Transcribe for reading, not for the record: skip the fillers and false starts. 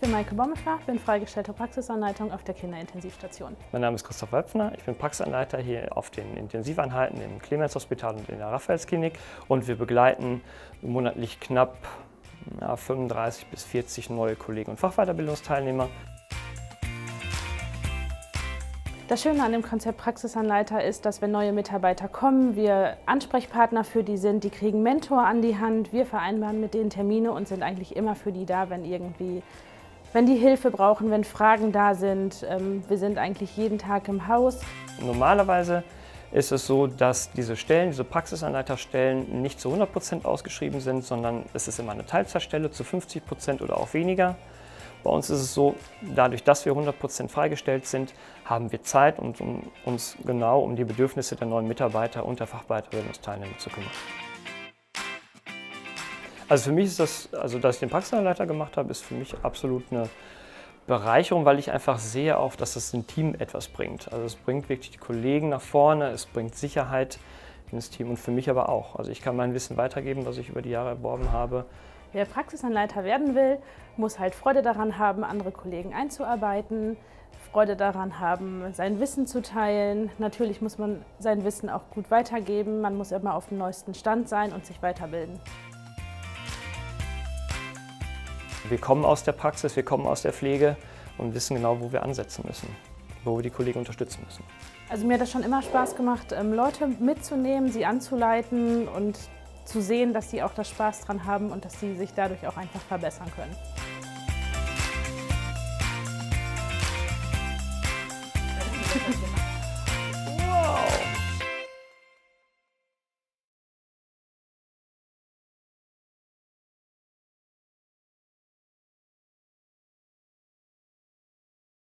bin Maike Bommefer, bin freigestellte Praxisanleitung auf der Kinderintensivstation. Mein Name ist Christoph Wöpfner, ich bin Praxisanleiter hier auf den Intensiveinheiten im Clemens-Hospital und in der Raphaelsklinik und wir begleiten monatlich knapp 35 bis 40 neue Kollegen und Fachweiterbildungsteilnehmer. Das Schöne an dem Konzept Praxisanleiter ist, dass wenn neue Mitarbeiter kommen, wir Ansprechpartner für die sind, die kriegen Mentor an die Hand, wir vereinbaren mit denen Termine und sind eigentlich immer für die da, wenn die Hilfe brauchen, wenn Fragen da sind. Wir sind eigentlich jeden Tag im Haus. Normalerweise ist es so, dass diese Praxisanleiterstellen nicht zu 100% ausgeschrieben sind, sondern es ist immer eine Teilzeitstelle zu 50% oder auch weniger. Bei uns ist es so, dadurch, dass wir 100% freigestellt sind, haben wir Zeit, um uns genau um die Bedürfnisse der neuen Mitarbeiter und der Fachweiterbildungsteilnehmer zu kümmern. Also für mich ist das, dass ich den Praxisanleiter gemacht habe, ist für mich absolut eine Bereicherung, weil ich einfach sehe auch, dass das dem Team etwas bringt. Also es bringt wirklich die Kollegen nach vorne, es bringt Sicherheit ins Team und für mich aber auch. Also ich kann mein Wissen weitergeben, was ich über die Jahre erworben habe. Wer Praxisanleiter werden will, muss halt Freude daran haben, andere Kollegen einzuarbeiten, Freude daran haben, sein Wissen zu teilen. Natürlich muss man sein Wissen auch gut weitergeben, man muss immer auf dem neuesten Stand sein und sich weiterbilden. Wir kommen aus der Praxis, wir kommen aus der Pflege und wissen genau, wo wir ansetzen müssen, wo wir die Kollegen unterstützen müssen. Also mir hat das schon immer Spaß gemacht, Leute mitzunehmen, sie anzuleiten und zu sehen, dass sie auch das Spaß dran haben und dass sie sich dadurch auch einfach verbessern können.